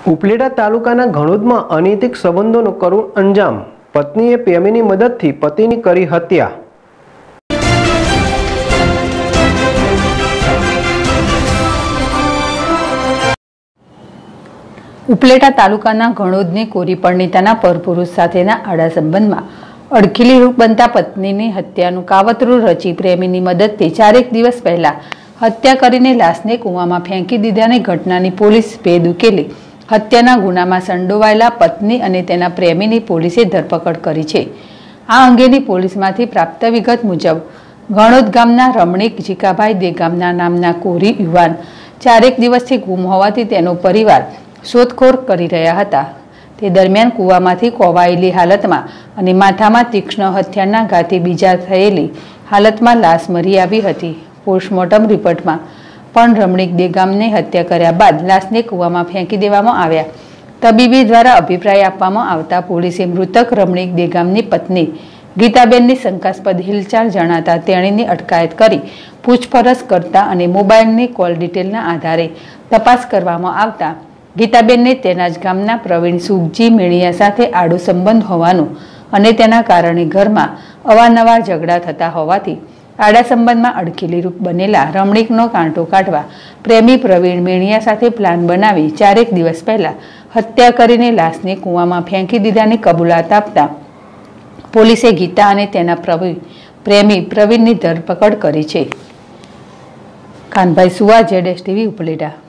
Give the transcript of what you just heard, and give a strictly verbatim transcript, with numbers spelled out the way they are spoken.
ઉપલેટા તાલુકાના ઘણોદમાં અનૈતિક સંબંધોનો કરુણ અંજામ, પત્નીએ પ્રેમીની મદદથી પતિની કરી હત્યા। ઉપલેટા તાલુકાના ઘણોદની કોરી પરણિતાના પરપુરુષ સાથેના આડા સંબંધમાં અડખીલી રૂપ બનતા પત્નીની હત્યાનું કાવતરું રચી પ્રેમીની મદદથી ચારેક દિવસ પહેલા હત્યા કરીને લાશને કૂવામાં ફેંકી દીધાની ઘટનાની પોલીસ ભેદ ઉકેલી હત્યાના ગુનામાં સંડોવાયેલા પત્ની અને તેના પ્રેમીની પોલીસે ધરપકડ કરી છે। આ અંગેની પોલીસમાંથી પ્રાપ્ત વિગત મુજબ ઘણોદ ગામના રમણીક જીકાભાઈ દેગામના નામના કોરી યુવાન ચારેક દિવસથી ગુમ હોવાથી તેનો પરિવાર શોધખોળ કરી રહ્યા હતા। તે દરમિયાન કૂવામાંથી કોવાયેલી હાલતમાં અને માથામાં તીક્ષ્ણ હથિયારના ઘાથી બીજા થયેલી હાલતમાં લાશ મરી આવી હતી। પોસ્ટમોર્ટમ રિપોર્ટમાં પણ રમણીક દેગામને હત્યા કર્યા બાદ લાશને કૂવામાં ફેંકી દેવામાં આવ્યા। તબીબી દ્વારા અભિપ્રાય આપવામાં આવતા પોલીસે મૃતક રમણીક દેગામની પત્ની ગીતાબેનની શંકાસ્પદ હિલચાલ જણાતા તેણીની અટકાયત કરી પૂછપરછ કરતા અને મોબાઈલની કોલ ડિટેલના આધારે તપાસ કરવામાં આવતા ગીતાબેનને તેના જ ગામના પ્રવીણ સુખજી મેણિયા સાથે આડો સંબંધ હોવાનું અને તેના કારણે ઘરમાં અવારનવાર ઝઘડા થતા હોવાથી આડા સંબંધમાં અડખીલી રૂપ બનેલા રમણીકનો કાંટો કાઢવા પ્રેમી પ્રવીણ મેણિયા સાથે પ્લાન બનાવી ચારેક દિવસ પહેલા હત્યા કરીને લાશને કૂવામાં ફેંકી દીધાની કબૂલાત આપતા પોલીસે ગીતા અને તેના પ્રવીણ પ્રેમી પ્રવીણની ધરપકડ કરી છે। કાનભાઈ સુવા, જેડ એસ ટીવી ઉપલેટા।